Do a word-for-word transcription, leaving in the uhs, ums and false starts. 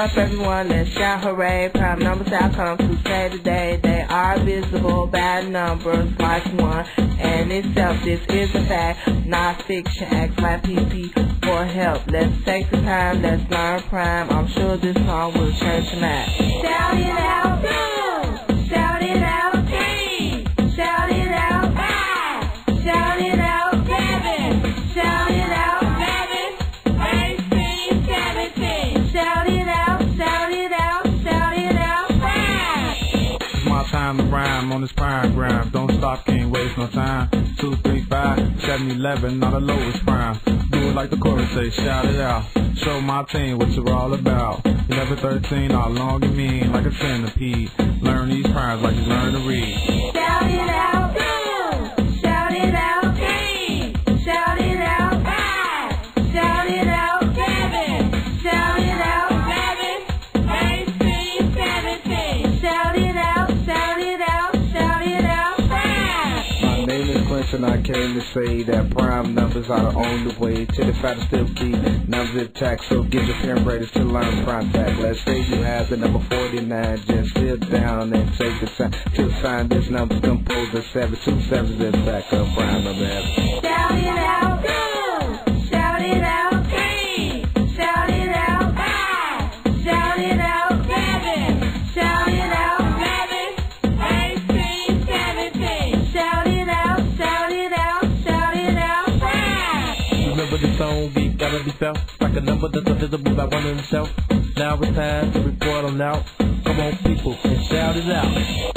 up everyone, let's shout hooray. Prime numbers outcome to say today. They are visible, bad numbers like one. And itself, this is a fact, not fiction. Act like P P for help. Let's take the time, let's learn prime. I'm sure this song will change tonight. Shout it out, two. Shout it out, three. Shout it out, five. Shout it out, seven. Shout it out, seven. eighteen, seventeen. Shout it out, shout it out, shout it out, five. It's my time to rhyme on this prime ground. Don't stop, can't waste no time. Two, three, five, seven, eleven, not the lowest prime. Do it like the chorus say, shout it out. Show my team what you're all about. eleven, thirteen, all long and mean, like a centipede. Learn these primes like you learn to read. Shout it out, two. Shout it out, three. Shout it out, five. Shout it out, seven. Shout it out, eleven. eighteen, seventeen. Shout it out, shout it out, shout it out, five. My name is Quentin, I came to say that prime numbers are the only way to the fact still be numbers attack. So get your pen ready to learn prime fact. Let's say you have the number forty-nine, just sit down and take the time to find this number composed of seven two sevens in fact of prime number. Shout it out, two. Shout it out, three. Shout it out, five. Shout it out, seven. Shout it out, eleven. eighteen, seventeen. Shout it out, shout it out, shout it out, five. Remember the song beat gotta be felt like a number that's invisible by one himself. Now it's time to report on out. Come on people and shout it out.